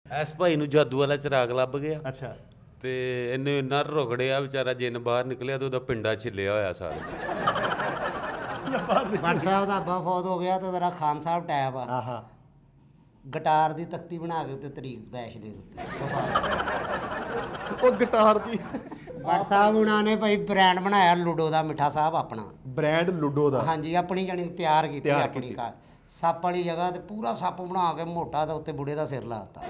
ਇਸ ਭਾਈ ਨੂੰ ਜਾਦੂ ਵਾਲਾ ਚਿਰਾਗ ਲੱਭ ਗਿਆ। ਅੱਛਾ। ਤੇ ਇਹਨੇ ਇੰਨਾ ਰੁਗੜਿਆ ਵਿਚਾਰਾ, ਜਿੰਨ ਬਾਹਰ ਨਿਕਲਿਆ ਤੇ ਉਹਦਾ ਪਿੰਡਾ ਛਿੱਲਿਆ ਹੋਇਆ ਸਾਰਾ। ਭੱਟ ਸਾਹਿਬ ਦਾ ਅੱਬਾ ਫੌਤ ਹੋ ਗਿਆ ਤੇ ਤੇਰਾ ਖਾਨ ਸਾਹਿਬ ਟੈਬ ਆ। ਆਹਾ। ਗਿਟਾਰ ਦੀ ਤਖਤੀ ਬਣਾ ਕੇ ਉੱਤੇ ਤਰੀਕ ਦੈਸ਼ ਲਿਖ ਦਿੱਤੀ। ਉਹ ਗਿਟਾਰ ਦੀ ਭੱਟ ਸਾਹਿਬ ਉਹਨਾਂ ਨੇ ਭਾਈ ਬ੍ਰਾਂਡ ਬਣਾਇਆ ਲੂਡੋ ਦਾ, ਮਿੱਠਾ ਸਾਹਿਬ ਆਪਣਾ ਬ੍ਰਾਂਡ ਲੂਡੋ ਦਾ। ਹਾਂਜੀ, ਆਪਣੀ ਜਾਣੀ ਤਿਆਰ ਕੀਤੀ ਆਪਣੀ ਘਰ ਸੱਪ ਵਾਲੀ ਜਗ੍ਹਾ ਤੇ ਪੂਰਾ ਸੱਪ ਬਣਾ ਕੇ ਮੋਟਾ ਤੇ ਉੱਤੇ ਬੁੜੇ ਦਾ ਸਿਰ ਲਾਤਾ।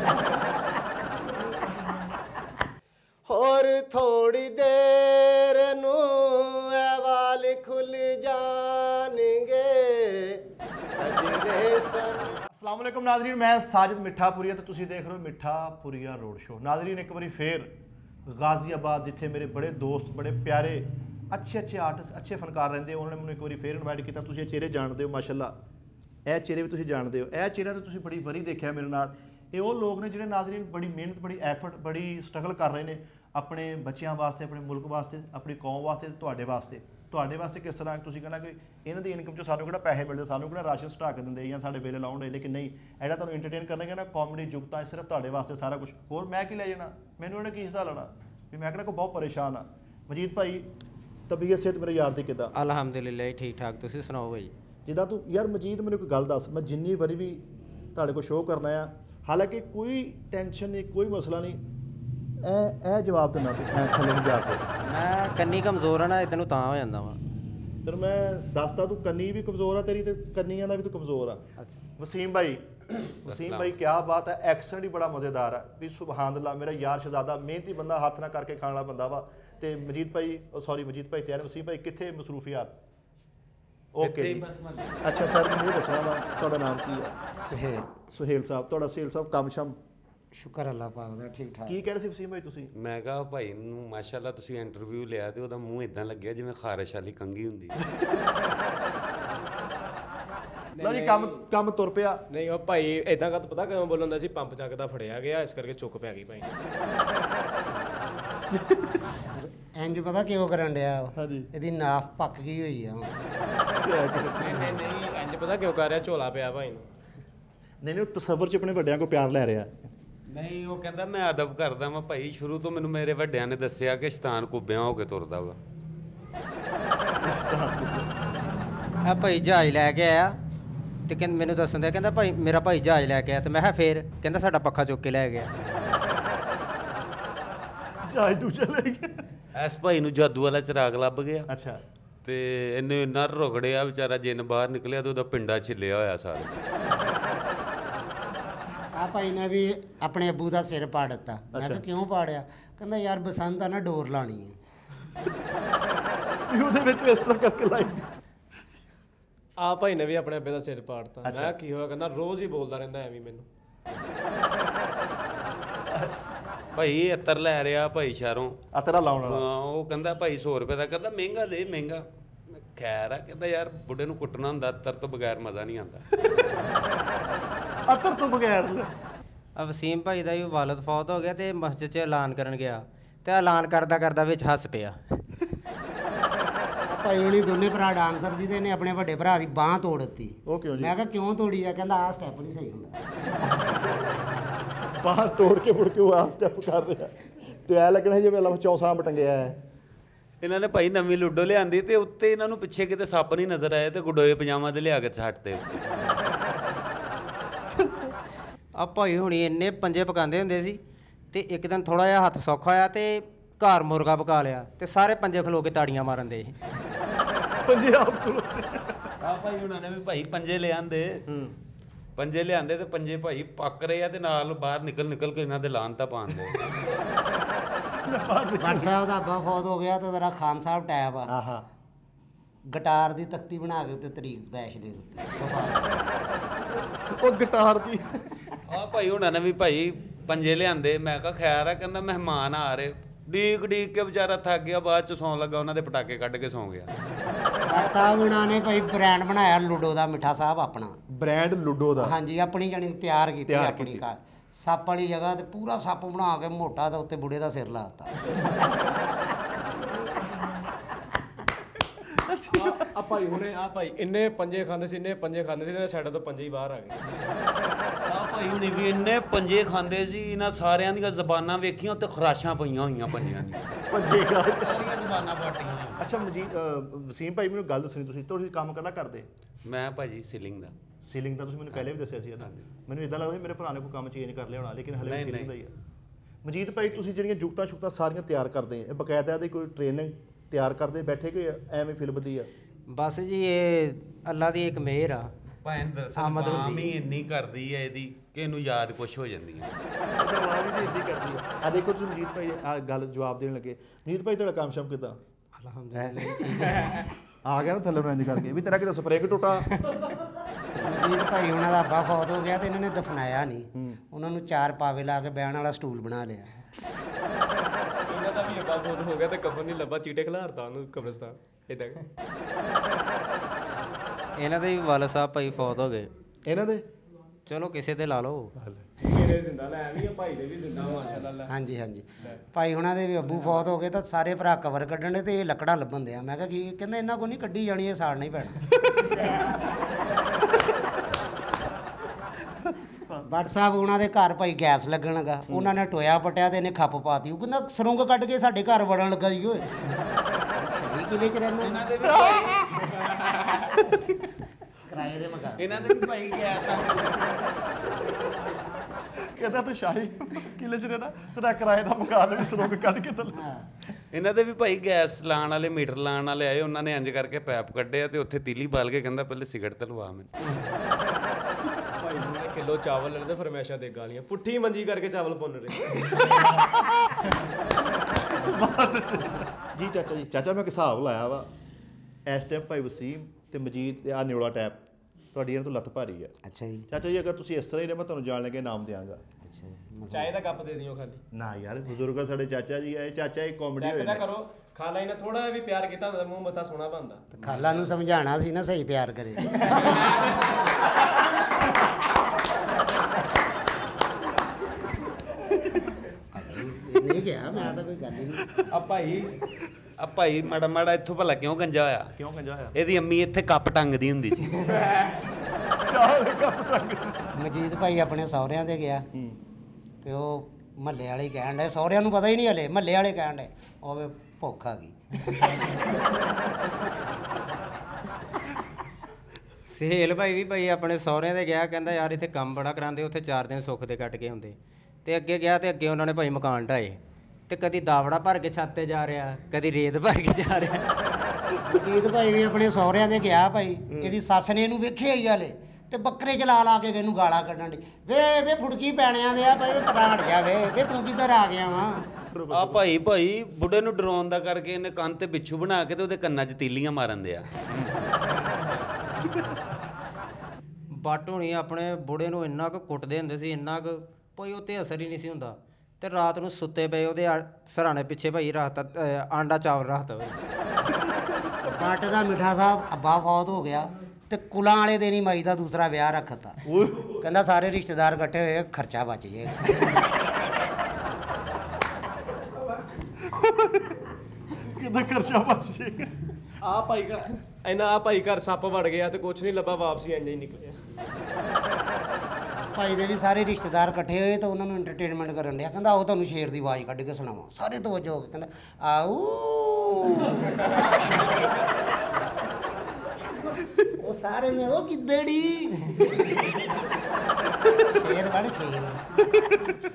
ਹੋਰ ਥੋੜੀ ਦੇਰ ਨੂੰ ਇਹ ਵਾਲ ਖੁੱਲ ਜਾਣਗੇ ਅਜਰੇ ਸਮ। अस्सलाम वालेकुम नाजरीन, मैं साजिद मिठापुरिया तो तुसी देख रहे हो मिठापुरिया रोड शो। नाजरीन एक बारी फिर गाजियाबाद जिथे मेरे बड़े दोस्त बड़े प्यारे अच्छे आर्टिस्ट अच्छे फनकार रहंदे, उन्होंने मैंने एक बारी फिर इनवाइट किया। तुसी ये चेहरे जानते हो माशाल्लाह, यह चेहरे भी तुसी जानते हो, यह चेहरा तो तुसी बड़ी वारी देखा मेरे नाल। ये वो लोग ने जिन्हें नाजरीन बड़ी मेहनत बड़ी एफर्ट बड़ी स्ट्रगल कर रहे हैं अपने बच्चों वास्ते, अपने मुल्क वास्ते, अपनी कौम वास्ते, तुहाडे वास्ते। ਤੁਹਾਡੇ ਵਾਸਤੇ ਕਿਸ ਤਰ੍ਹਾਂ ਤੁਸੀਂ ਕਹਿਣਾ ਕਿ ਇਹਨਾਂ ਦੀ ਇਨਕਮ 'ਚੋਂ ਸਾਨੂੰ ਕਿਹੜਾ ਪੈਸੇ ਮਿਲਦੇ, ਸਾਨੂੰ ਕਿਹੜਾ ਰਾਸ਼ਨ ਸਟਾ ਕੇ ਦਿੰਦੇ ਜਾਂ ਸਾਡੇ ਬਿੱਲ ਲਾਉਣ ਦੇ, ਲੇਕਿਨ ਨਹੀਂ, ਇਹਦਾ ਤੁਹਾਨੂੰ ਐਂਟਰਟੇਨ ਕਰਨਗੇ ਨਾ ਕਾਮੇਡੀ ਜੁਗਤਾਂ ਸਿਰਫ ਤੁਹਾਡੇ ਵਾਸਤੇ ਸਾਰਾ ਕੁਝ। ਹੋਰ ਮੈਂ ਕੀ ਲੈ ਜਾਣਾ, ਮੈਨੂੰ ਇਹਨੇ ਕੀ ਹਿੱਸਾ ਲੈਣਾ ਵੀ ਮੈਂ ਕਿਹੜਾ ਕੋਈ ਬਹੁਤ ਪਰੇਸ਼ਾਨ ਆ। ਮਜੀਦ ਭਾਈ ਤਬੀਅਤ ਸਿਹਤ ਮੇਰੇ ਯਾਰ ਦੀ ਕਿੱਦਾਂ? ਅਲਹਮਦੁਲਿਲਾ ਠੀਕ ਠਾਕ, ਤੁਸੀਂ ਸੁਣਾਓ ਭਾਈ। ਜਿੱਦਾਂ ਤੂੰ ਯਾਰ ਮਜੀਦ ਮੈਨੂੰ ਕੋਈ ਗੱਲ ਦੱਸ, ਮੈਂ ਜਿੰਨੀ ਵਾਰੀ ਵੀ ਤੁਹਾਡੇ ਕੋਲ ਸ਼ੋਅ ਕਰਨਾ ਆ, ਹਾਲਾਂਕਿ ਕੋਈ ਟੈਨਸ਼ਨ ਨਹੀਂ ਕੋਈ ਮਸਲਾ ਨਹੀਂ, ਇਹ ਜਵਾਬ ਦੇਣਾ ਮੈਂ ਥੱਲੇ ਨੂੰ ਜਾ ਕੇ। ਮੈਂ ਕੰਨੀ ਕਮਜ਼ੋਰ ਆ ਨਾ, ਤੈਨੂੰ ਤਾਂ ਹੋ ਜਾਂਦਾ ਵਾ। ਫਿਰ ਮੈਂ ਦੱਸਦਾ ਤੂੰ ਕੰਨੀ ਵੀ ਕਮਜ਼ੋਰ ਆ ਤੇਰੀ ਤੇ ਕੰਨੀਆਂ ਦਾ ਵੀ ਤੂੰ ਕਮਜ਼ੋਰ ਆ। ਵਸੀਮ ਭਾਈ ਕਿਆ ਬਾਤ ਹੈ, ਐਕਸੈਂਟ ਹੀ ਬੜਾ ਮਜ਼ੇਦਾਰ ਆ ਵੀ ਸੁਭਾਨ ਅੱਲਾਹ। ਮੇਰਾ ਯਾਰ ਸ਼ਹਜ਼ਾਦਾ ਮਿਹਨਤੀ ਬੰਦਾ, ਹੱਥ ਨਾਲ ਕਰਕੇ ਖਾਣ ਵਾਲਾ ਬੰਦਾ ਵਾ। ਤੇ ਮਜੀਦ ਭਾਈ ਮਜੀਦ ਭਾਈ ਤਿਆਰ, ਵਸੀਮ ਭਾਈ ਕਿੱਥੇ ਮਸਰੂਫੀਆਤ? ਓਕੇ ਅੱਛਾ ਸਰ, ਮੈਨੂੰ ਦੱਸਣਾ ਵਾ ਤੁਹਾਡਾ ਨਾਮ ਕੀ ਹੈ? ਸੁਹੇਲ ਸਾਹਿਬ। ਤੁਹਾਡਾ ਸੁਹੇਲ ਸਾਹਿਬ ਕੰਮ ਸ਼ਮ? ਸ਼ੁਕਰ ਅੱਲਾਹ ਪਾਕ ਦਾ ਠੀਕ ਠਾਕ। ਕੀ ਕਹਿ ਰਹੇ ਸੀ ਵਸੀਮ ਭਾਈ ਤੁਸੀਂ? ਮੈਂ ਕਿਹਾ ਭਾਈ ਨੂੰ ਮਾਸ਼ਾਅੱਲਾ ਤੁਸੀਂ ਇੰਟਰਵਿਊ ਲਿਆ ਤੇ ਉਹਦਾ ਮੂੰਹ ਇਦਾਂ ਲੱਗਿਆ ਜਿਵੇਂ ਖਾਰਿਸ਼ ਵਾਲੀ ਕੰਘੀ ਹੁੰਦੀ। ਲਓ ਜੀ ਕੰਮ ਤੁਰ ਪਿਆ। ਨਹੀਂ ਉਹ ਭਾਈ ਇਦਾਂ ਕਦ ਪਤਾ ਕਿਵੇਂ ਬੋਲਣ ਦਾ ਸੀ, ਪੰਪ ਚੱਕਦਾ ਫੜਿਆ ਗਿਆ, ਇਸ ਕਰਕੇ ਚੁੱਕ ਪੈ ਗਈ ਭਾਈ। ਇੰਜ ਪਤਾ ਕਿਉਂ ਕਰਨ ਡਿਆ? ਹਾਂਜੀ। ਇਹਦੀ ਨਾਫ ਪੱਕ ਗਈ ਹੋਈ ਆ। ਨਹੀਂ ਇੰਜ ਪਤਾ ਕਿਉਂ ਕਰ ਰਿਹਾ, ਝੋਲਾ ਪਿਆ ਭਾਈ ਨੂੰ। ਨਹੀਂ ਉਹ ਤਸੱਵਰ 'ਚ ਆਪਣੇ ਵੱਡਿਆਂ ਕੋਲ ਪਿਆਰ ਲੈ ਰਿਹਾ। ਨਹੀਂ ਉਹ ਕਹਿੰਦਾ ਮੈਂ ਅਦਬ ਕਰਦਾ ਵਾਂ ਭਾਈ, ਸ਼ੁਰੂ ਤੋਂ ਮੈਨੂੰ ਮੇਰੇ ਵੱਡਿਆਂ ਨੇ ਦੱਸਿਆ ਕਿ ਸ਼ੈਤਾਨ ਕੁੱਬਿਆਂ ਹੋ ਕੇ ਤੁਰਦਾ ਵਾ। ਆ ਭਾਈ ਜਹਾਜ਼ ਲੈ ਕੇ ਆਇਆ ਤੇ ਕਹਿੰਦਾ ਮੈਨੂੰ ਦੱਸਣ ਦਿਆ, ਕਹਿੰਦਾ ਭਾਈ ਮੇਰਾ ਭਾਈ ਜਹਾਜ਼ ਲੈ ਕੇ ਆਇਆ। ਤੇ ਮੈਂ ਕਿਹਾ ਫੇਰ? ਕਹਿੰਦਾ ਸਾਡਾ ਪੱਖਾ ਚੁੱਕ ਕੇ ਲੈ ਗਿਆ। ਜਹਾਜ਼ ਦੂਜਾ ਲੈ ਗਿਆ। ਇਸ ਭਾਈ ਨੂੰ ਜਾਦੂ ਵਾਲਾ ਚਿਰਾਗ ਲੱਭ ਗਿਆ। ਅੱਛਾ। ਤੇ ਇਹਨੇ ਇੰਨਾ ਰੁਗੜਿਆ ਵਿਚਾਰਾ, ਜਿੰਨ ਬਾਹਰ ਨਿਕਲਿਆ ਤੇ ਉਹਦਾ ਪਿੰਡਾ ਛਿੱਲਿਆ ਹੋਇਆ ਸਾਰਾ। ਆ ਭਾਈ ਨੇ ਵੀ ਆਪਣੇ ਅੱਬੂ ਦਾ ਸਿਰ ਪਾੜ ਦਿੱਤਾ। ਮੈਂ ਕਿਹਾ ਕਿਉਂ ਪਾੜਿਆ? ਕਹਿੰਦਾ ਯਾਰ ਬਸੰਤ ਆ ਨਾ, ਡੋਰ ਲਾਣੀ ਹੈ। ਉਹਦੇ ਵਿੱਚ ਇਸ ਤਰ੍ਹਾਂ ਕਰਕੇ ਲਾਈ। ਆ ਭਾਈ ਨੇ ਵੀ ਆਪਣੇ ਅੱਬੇ ਦਾ ਸਿਰ ਪਾੜਤਾ। ਮੈਂ ਕੀ ਹੋਇਆ? ਕਹਿੰਦਾ ਰੋਜ਼ ਹੀ ਬੋਲਦਾ ਰਹਿੰਦਾ ਐਵੇਂ ਮੈਨੂੰ। ਭਾਈ ਅੱਤਰ ਲੈ ਰਿਹਾ ਭਾਈ ਸ਼ਹਿਰੋਂ, ਆ ਤੇਰਾ ਲਾਉਣ ਵਾਲਾ। ਉਹ ਕਹਿੰਦਾ ਭਾਈ 100 ਰੁਪਏ ਦਾ, ਕਹਿੰਦਾ ਮਹਿੰਗਾ ਦੇ ਮਹਿੰਗਾ। ਖੈਰ ਆ, ਕਹਿੰਦਾ ਯਾਰ ਬੁੱਢੇ ਨੂੰ ਕੁੱਟਣਾ ਹੁੰਦਾ, ਅੱਤਰ ਤੋਂ ਬਗੈਰ ਮਜ਼ਾ ਨਹੀਂ ਆਉਂਦਾ। ਅੱਤਰ ਤੋਂ ਬਗੈਰ। ਵਸੀਮ ਭਾਈ ਦਾ ਵੀ ਵਾਲਦ ਫੌਤ ਹੋ ਗਿਆ ਤੇ ਮਸਜਿਦ 'ਚ ਐਲਾਨ ਕਰਨ ਗਿਆ ਤੇ ਐਲਾਨ ਕਰਦਾ ਵਿੱਚ ਹੱਸ ਪਿਆ। ਭਾਈ ਹੁਣੀ ਦੋਨੇ ਭਰਾ ਡਾਂਸਰ ਸੀ ਤੇ ਇਹਨੇ ਆਪਣੇ ਵੱਡੇ ਭਰਾ ਦੀ ਬਾਂਹ ਤੋੜ ਦਿੱਤੀ। ਉਹ ਕਿਉਂ ਜੀ? ਮੈਂ ਕਿਹਾ ਕਿਉਂ ਤੋੜੀ ਆ? ਕਹਿੰਦਾ ਆਹ ਸਟੈਪ ਨਹੀਂ ਸਹੀ ਹੁੰਦਾ। ਬਾਂਹ ਤੋੜ ਕੇ ਮੁੜ ਕੇ ਉਹ ਆਪ ਸਟੈਪ ਕਰ ਰਿਹਾ ਤੇ ਐ ਲੱਗਣਾ ਜਿਵੇਂ ਲੰਮ ਚੌਸਾਂ ਬਟੰਗਿਆ ਹੈ। ਇਹਨਾਂ ਨੇ ਭਾਈ ਨਵੀਂ ਲੁੱਡੋ ਲਿਆਂਦੀ ਤੇ ਉੱਤੇ ਇਹਨਾਂ ਨੂੰ ਪਿੱਛੇ ਕਿਤੇ ਸੱਪ ਨਹੀਂ ਨਜ਼ਰ ਆਇਆ ਤੇ ਗੁਡੋਏ ਪਜਾਮਾ ਦੇ ਲਿਆ ਕੇ ਛੱਡਤੇ ਉੱਤੇ। ਆ ਭਾਈ ਹੁਣੀ ਇੰਨੇ ਪੰਜੇ ਪਕਾਉਂਦੇ ਹੁੰਦੇ ਸੀ ਤੇ ਇੱਕ ਦਿਨ ਥੋੜਾ ਜਿਹਾ ਹੱਥ ਸੌਖਾ ਹੋਇਆ ਤੇ ਘਰ ਮੁਰਗਾ ਪਕਾ ਲਿਆ ਤੇ ਸਾਰੇ ਪੰਜੇ ਖਲੋ ਕੇ ਤਾੜੀਆਂ ਮਾਰਨ ਦੇ। ਪੰਜੇ ਆਪ ਤੋਂ ਆ ਭਾਈ ਉਹਨਾਂ ਨੇ ਵੀ ਭਾਈ ਪੰਜੇ ਲਿਆਂਦੇ। ਪੰਜੇ ਲਿਆਂਦੇ ਤੇ ਪੰਜੇ ਭਾਈ ਪੱਕ ਰਹੇ ਆ ਤੇ ਨਾਲ ਬਾਹਰ ਨਿਕਲ ਕੇ ਇਹਨਾਂ ਦੇ ਲਾਨ ਤਾਂ ਪਾਉਂਦੇ। ਭੱਟ ਸਾਹਿਬ ਦਾ ਅੱਬਾ ਫੌਤ ਹੋ ਗਿਆ ਤੇ ਤੇਰਾ ਖਾਨ ਸਾਹਿਬ ਟੈਬ ਆ। ਆਹਾ। ਗਿਟਾਰ ਦੀ ਤਖਤੀ ਬਣਾ ਕੇ ਉੱਤੇ ਤਰੀਕ ਦੈਸ਼ ਲਿਖ ਦਿੱਤੀ। ਉਹ ਗਿਟਾਰ ਦੀ ਆ ਭਾਈ ਉਹਨਾਂ ਨੇ ਵੀ ਭਾਈ ਪੰਜੇ ਲਿਆਂਦੇ। ਮੈਂ ਕਿਹਾ ਖੈਰ ਆ, ਕਹਿੰਦਾ ਮਹਿਮਾਨ ਆ ਰਹੇ। ਡੀਕ ਕੇ ਵਿਚਾਰਾ ਥੱਕ ਗਿਆ, ਬਾਅਦ ਚ ਸੌਣ ਲੱਗਾ, ਉਹਨਾਂ ਦੇ ਪਟਾਕੇ ਕੱਢ ਕੇ ਸੌਂ ਗਿਆ। ਭੱਟ ਸਾਹਿਬ ਉਹਨਾਂ ਨੇ ਭਾਈ ਬ੍ਰਾਂਡ ਬਣਾਇਆ ਲੂਡੋ ਦਾ, ਮਿੱਠਾ ਸਾਹਿਬ ਆਪਣਾ ਬ੍ਰਾਂਡ ਲੂਡੋ ਦਾ। ਹਾਂਜੀ, ਆਪਣੀ ਜਾਣੀ ਤਿਆਰ ਕੀਤੀ ਆਪਣੀ ਘਰ ਸੱਪ ਵਾਲੀ ਜਗ੍ਹਾ ਤੇ ਪੂਰਾ ਸੱਪ ਬਣਾ ਕੇ ਮੋਟਾ ਤੇ ਉੱਤੇ ਬੁੜੇ ਦਾ ਸਿਰ ਲਾਤਾ। ਆ ਭਾਈ ਹੁਣੇ ਆ ਭਾਈ ਇੰਨੇ ਪੰਜੇ ਖਾਂਦੇ ਸੀ, ਇੰਨੇ ਪੰਜੇ ਖਾਂਦੇ ਸੀ, ਸਾਈਡਾਂ ਤੋਂ ਪੰਜੇ ਹੀ ਬਾਹਰ ਆ ਗਏ। ਭਾਈ ਹੁਣੀ ਵੀ ਇੰਨੇ ਪੰਜੇ ਖਾਂਦੇ ਸੀ, ਇਹਨਾਂ ਸਾਰਿਆਂ ਦੀਆਂ ਜ਼ਬਾਨਾਂ ਵੇਖੀਆਂ ਉੱਤੇ ਖਰਾਸ਼ਾਂ ਪਈਆਂ ਹੋਈਆਂ ਪੰਜਿਆਂ ਦੀਆਂ, ਪੰਜੇ ਖਾ ਸਾਰੀਆਂ ਜ਼ਬਾਨਾਂ ਪਾਟੀਆਂ ਹੋਈਆਂ। ਅੱਛਾ ਮਜੀਦ ਵਸੀਮ ਭਾਈ ਮੈਨੂੰ ਗੱਲ ਦੱਸਣੀ, ਤੁਸੀਂ ਕੰਮ ਕਰਦਾ ਕਰਦੇ ਮੈਂ ਭਾਜੀ ਸੀਲਿੰਗ ਦਾ। ਸੀਲਿੰਗ ਦਾ ਤੁਸੀਂ ਮੈਨੂੰ ਪਹਿਲੇ ਵੀ ਦੱਸਿਆ ਸੀ ਨਾ, ਮੈਨੂੰ ਇਦਾਂ ਲੱਗਦਾ ਸੀ ਮੇਰੇ ਭਰਾ ਨੇ ਕੋਈ ਕੰਮ ਚੇਂਜ ਕਰ ਲਿਆ ਹੋਣਾ, ਲੇਕਿਨ ਹਲੇ ਸੀਲਿੰਗ ਦਾ ਹੀ ਆ। ਮਜੀਦ ਭਾਈ ਤੁਸੀਂ ਜਿਹੜੀਆਂ ਜੁਗਤਾਂ ਸ਼ੁਗਤਾਂ ਸਾਰੀਆਂ ਤਿਆਰ ਕਰਦੇ ਆ, ਇਹ ਬਕਾਇਦਾ ਇਹਦੀ ਕੋਈ ਟ੍ਰੇਨਿੰਗ ਤਿਆਰ ਕਰਦੇ ਬੈਠੇ ਕਿ ਐਵੇਂ ਫਿਲਮ ਦੀ ਆ? ਬਸ ਜੀ ਇਹ ਅੱਲਾ ਦੀ ਇੱਕ ਮਿਹਰ ਆ। ਭੈਣ ਦਰਅਸਲ ਆਮਦ ਮਾਂ ਹੁੰਦੀ। ਵੀ ਇੰਨੀ ਕਰਦੀ ਹੈ ਇਹਦੀ ਕਿ ਇਹਨੂੰ ਯਾਦ ਕੁਛ ਹੋ ਜਾਂਦੀ ਹੈ। ਤਾਂ ਮਾਂ ਵੀ ਇੱਦਾਂ ਕਰਦੀ ਆ। ਆ ਦੇਖੋ ਤੁਸੀਂ ਮਜੀਦ ਭਾਈ ਆ ਗੱਲ ਜਵਾਬ ਦੇਣ ਲੱਗੇ। ਮਜੀਦ ਭਾਈ ਤੁਹਾਡਾ ਕੰਮ ਸ਼ਮ ਕਿਦਾਂ? ਅਲਹਮਦੁਲਿਲਾ। ਆ ਗਿਆ ਨਾ ਥੱਲੇ ਨੂੰ ਇੰਜ ਕਰਕੇ ਵੀ ਤੇਰਾ ਕਿਤੇ ਸਪਰੇਅ ਟੁੱਟਾ। ਮਜੀਦ ਭਾਈ ਉਹਨਾਂ ਦਾ ਅੱਬਾ ਫੌਤ ਹੋ ਗਿਆ ਤੇ ਇਹਨਾਂ ਨੇ ਦਫਨਾਇਆ ਨਹੀਂ, ਉਹਨਾਂ ਨੂੰ 4 ਪਾਵੇ ਲਾ ਕੇ ਬਹਿਣ ਵਾਲਾ ਸਟੂਲ ਬਣਾ ਲਿਆ। ਇਹਨਾਂ ਦਾ ਵੀ ਅੱਬਾ ਫੌਤ ਹੋ ਗਿਆ ਤੇ ਕਫਨ ਨਹੀਂ ਲੱਭਾ, ਚੀਟੇ ਖਿਲਾਰਤਾ ਉਹਨੂੰ ਕਬਰਸਤਾਨ ਇਦਾਂ। ਇਹਨਾਂ ਦੇ ਵੀ ਵਾਲਦ ਸਾਹਿਬ ਭਾਈ ਫੌਤ ਹੋ ਗਏ। ਇਹਨਾਂ ਦੇ ਚਲੋ ਕਿਸੇ ਦੇ ਲਾ ਲਓ। ਮੇਰੇ ਜ਼ਿੰਦਾ ਲੈ ਵੀ ਆ, ਭਾਈ ਦੇ ਵੀ ਜ਼ਿੰਦਾ ਮਾਸ਼ਾਅੱਲਾ। ਹਾਂਜੀ ਹਾਂਜੀ, ਭਾਈ ਉਹਨਾਂ ਦੇ ਵੀ ਅੱਬੂ ਫੌਤ ਹੋ ਗਏ ਤਾਂ ਸਾਰੇ ਭਰਾ ਕਵਰ ਕੱਢਣ ਦੇ ਤੇ ਇਹ ਲੱਕੜਾਂ ਲੱਭਣ ਦੇ ਆ। ਮੈਂ ਕਿਹਾ ਕੀ? ਕਹਿੰਦਾ ਇਹਨਾਂ ਕੋ ਨਹੀਂ ਕੱਢੀ ਜਾਣੀ, ਇਹ ਸਾੜਨਾ ਹੀ ਪੈਣਾ। ਬੱਟ ਸਾਹਿਬ ਉਹਨਾਂ ਦੇ ਘਰ ਭਾਈ ਗੈਸ ਲੱਗਣ ਲੱਗਾ, ਉਹਨਾਂ ਨੇ ਟੋਇਆ ਪਟਿਆ ਤੇ ਇਹਨੇ ਖੱਪ ਪਾਤੀ। ਉਹ ਕਹਿੰਦਾ ਸਰੁੰਗ ਕੱਢ ਕੇ ਸਾਡੇ ਘਰ ਵੜਨ ਲੱਗਾ ਜੀ ਓਏ। ਸਹੀ ਕਿਲੇ ਚ ਰਹਿੰਦੇ ਇਹਨਾਂ ਦੇ ਵੀ ਭਾਈ ਕਿਰਾਏ ਦੇ ਮਕਾਨ। ਇਹਨਾਂ ਦੇ ਵੀ ਭਾਈ ਗੈਸ ਆ। ਕਹਿੰਦਾ ਤੂੰ ਸ਼ਾਹੀ ਕਿਲੇ ਚ ਰਹਿਣਾ, ਤੇਰਾ ਕਿਰਾਏ ਦਾ ਮਕਾਨ ਵੀ ਸਰੋਗ ਕੱਢ ਕੇ ਥੱਲੇ। ਇਹਨਾਂ ਦੇ ਵੀ ਭਾਈ ਗੈਸ ਲਾਣ ਵਾਲੇ, ਮੀਟਰ ਲਾਣ ਵਾਲੇ ਆਏ, ਉਹਨਾਂ ਨੇ ਇੰਜ ਕਰਕੇ ਪੈਪ ਕੱਢਿਆ ਤੇ ਉੱਥੇ ਤੀਲੀ ਬਾਲ ਕੇ ਕਹਿੰਦਾ ਪਹਿਲੇ ਸਿਗਰਟ ਤੇ ਲਵਾ ਮੈਨੂੰ। ਭਾਈ ਨੇ ਕਿਲੋ ਚਾਵਲ ਲੈ ਲਏ ਤੇ ਫਰਮੈਸ਼ਾਂ ਦੇ ਗਾਲੀਆਂ, ਪੁੱਠੀ ਮੰਜੀ ਕਰਕੇ ਚਾਵਲ ਪੁੰਨ ਰਹੇ। ਜੀ ਚਾਚਾ ਜੀ, ਚਾਚਾ ਮੈਂ ਇੱਕ ਹਿਸਾਬ ਲਾਇਆ ਵਾ ਇਸ ਟਾਈਮ ਭਾਈ ਵਸੀਮ ਤੇ ਮਜੀਦ ਤੇ ਆ ਨਿਉਲਾ ਟੈਪ ਤੁਹਾਡੀ ਇਹਨਾਂ ਤੋਂ ਲੱਤ ਭਾਰੀ ਆ। ਅੱਛਾ ਜੀ, ਚਾਚਾ ਜੀ ਅਗਰ ਤੁਸੀਂ ਇਸ ਤਰ੍ਹਾਂ ਹੀ ਰਹੇ ਮੈਂ ਤੁਹਾਨੂੰ ਜਾਣ ਲੱਗੇ ਨਾਮ ਦਿਆਂਗਾ। ਅੱਛਾ ਜੀ। ਚਾਹ ਦਾ ਕੱਪ ਦੇ ਦਿਓ ਖਾਲੀ। ਨਾ ਯਾਰ ਬਜ਼ੁਰਗ ਆ ਸਾਡੇ ਚਾਚਾ ਜੀ, ਇਹ ਚਾਚਾ ਇੱਕ ਕਾਮੇਡੀ ਚੈੱਕ ਹੋਏ ਨਾ ਨੇ। ਕਰੋ, ਖਾਲਾ ਇਹਨੇ ਥੋੜਾ ਜਿਹਾ ਵੀ ਪਿਆਰ ਕੀਤਾ ਹੁੰਦਾ ਮੂੰਹ ਮੱਥਾ ਸੋਹਣਾ ਬਣਦਾ। ਤੇ ਖਾਲਾ ਨੂੰ ਸਮਝਾਉਣਾ ਸੀ ਨਾ ਸਹੀ ਪਿਆਰ ਕਰੇ। ਨਹੀਂ ਗਿਆ, ਮੈਂ ਤਾਂ ਕੋਈ ਗੱਲ ਹੀ ਨਹੀਂ। ਆ ਭਾਈ ਮਾੜਾ ਮਾੜਾ ਇੱਥੋਂ ਭਲਾ ਕਿਉਂ ਗੰਜਾ ਹੋਇਆ? ਕਿਉਂ ਕੰਜਾ ਹੋਇਆ? ਇਹਦੀ ਅੰਮੀ ਇੱਥੇ ਕੱਪ ਟੰਗਦੀ ਹੁੰਦੀ ਸੀ। ਮਜੀਦ ਭਾਈ ਆਪਣੇ ਸਹੁਰਿਆਂ ਦੇ ਗਿਆ ਤੇ ਉਹ ਮਹੱਲੇ ਵਾਲੇ ਕਹਿਣ ਡਏ, ਸਹੁਰਿਆਂ ਨੂੰ ਪਤਾ ਹੀ ਨਹੀਂ ਹਲੇ, ਮਹੱਲੇ ਵਾਲੇ ਕਹਿਣ ਡਏ ਉਹ ਵੇ ਭੁੱਖ ਆ ਗਈ। ਸਹੇਲ ਭਾਈ ਵੀ ਭਾਈ ਆਪਣੇ ਸਹੁਰਿਆਂ ਦੇ ਗਿਆ, ਕਹਿੰਦਾ ਯਾਰ ਇੱਥੇ ਕੰਮ ਬੜਾ ਕਰਾਉਂਦੇ, ਉੱਥੇ 4 ਦਿਨ ਸੁੱਖ ਦੇ ਕੱਟ ਕੇ ਹੁੰਦੇ। ਤੇ ਅੱਗੇ ਗਿਆ ਤੇ ਅੱਗੇ ਉਹਨਾਂ ਨੇ ਭਾਈ ਮਕਾਨ ਢਾਏ ਤੇ ਕਦੀ ਦਾਵੜਾ ਭਰ ਕੇ ਛੱਤ ਤੇ ਜਾ ਰਿਹਾ, ਕਦੀ ਰੇਤ ਭਰ ਕੇ ਜਾ ਰਿਹਾ। ਮਜੀਦ ਭਾਈ ਵੀ ਆਪਣੇ ਸਹੁਰਿਆਂ ਦੇ ਗਿਆ ਭਾਈ, ਇਹਦੀ ਸੱਸ ਨੇ ਇਹਨੂੰ ਵੇਖਿਆ ਹੀ ਹਲੇ ਤੇ ਬੱਕਰੇ ਚਲਾ ਲਾ ਕੇ ਇਹਨੂੰ ਗਾਲਾਂ ਕੱਢਣ ਦੀ, ਵੇ ਫੁੜਕੀ ਪੈਣਿਆਂ ਦੇ ਆ ਭਾਈ, ਪਰਾੜ ਜਾ ਵੇ ਤੂੰ ਕਿੱਧਰ ਆ ਗਿਆ ਵਾ। ਆ ਭਾਈ ਬੁੱਢੇ ਨੂੰ ਡਰਾਉਣ ਦਾ ਕਰਕੇ ਇਹਨੇ ਕੰਨ ਤੇ ਬਿੱਛੂ ਬਣਾ ਕੇ ਤੇ ਉਹਦੇ ਕੰਨਾਂ 'ਚ ਤੀਲੀਆਂ ਮਾਰਨ ਦਿਆ। ਬੱਟ ਹੋਣੀ ਆਪਣੇ ਬੁੜੇ ਨੂੰ ਇੰਨਾ ਕੁ ਕੁੱਟਦੇ ਹੁੰਦੇ ਸੀ, ਇੰਨਾ ਕੁ ਭਾਈ ਉਹ 'ਤੇ ਅਸਰ ਹੀ ਨਹੀਂ ਸੀ ਹੁੰਦਾ। ਤੇ ਰਾਤ ਨੂੰ ਸੁੱਤੇ ਪਏ ਉਹਦੇ ਸਰਾਣੇ ਪਿੱਛੇ ਭਾਈ ਰੱਖਤਾ ਆਂਡਾ ਚਾਵਲ ਰੱਖਤਾ ਭਾਈ। ਬੱਟ ਦਾ ਮਿੱਠਾ ਸਾਹਿਬ ਅੱਬਾ ਫੌਤ ਹੋ ਗਿਆ ਤੇ ਕੁਲਾਂ ਵਾਲੇ ਦਿਨ ਹੀ ਮਾਈ ਦਾ ਦੂਸਰਾ ਵਿਆਹ ਰੱਖਤਾ। ਕਹਿੰਦਾ ਸਾਰੇ ਰਿਸ਼ਤੇਦਾਰ ਇਕੱਠੇ ਹੋਏ, ਖਰਚਾ ਬਚ ਜੇ। ਕਿੱਦਾਂ ਖਰਚਾ ਬਚ ਜੇ। ਆ ਭਾਈ ਘਰ ਇਹਨਾਂ ਆ ਭਾਈ ਘਰ ਸੱਪ ਵੜ ਗਿਆ ਤੇ ਕੁਛ ਨਹੀਂ ਲੱਭਾ, ਵਾਪਸੀ ਇੰਜ ਹੀ ਨਿਕਲਿਆ। ਭਾਈ ਦੇ ਵੀ ਸਾਰੇ ਰਿਸ਼ਤੇਦਾਰ ਇਕੱਠੇ ਹੋਏ ਤਾਂ ਉਹਨਾਂ ਨੂੰ ਐਂਟਰਟੇਨਮੈਂਟ ਕਰਨ ਡਿਆ। ਕਹਿੰਦਾ ਉਹ ਤੁਹਾਨੂੰ ਸ਼ੇਰ ਦੀ ਆਵਾਜ਼ ਕੱਢ ਕੇ ਸੁਣਾਵਾਂ। ਸਾਰੇ ਤਵੱਜੋ ਹੋ ਕੇ ਕਹਿੰਦਾ ਆਊ। ਉਹ ਸਾਰੇ ਨੇ ਉਹ ਗਿੱਦੜੀ ਸ਼ੇਰ ਬੜ ਸ਼ੇਰ।